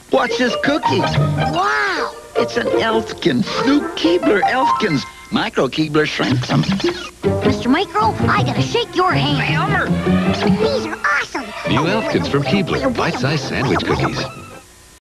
Watch this cookie. Wow! It's an Elfkin. New Keebler Elfkins. Micro Keebler shrinks them. Mr. Micro, I gotta shake your hand. Elmer! These are awesome. New Elfkins from Keebler, bite-sized sandwich cookies.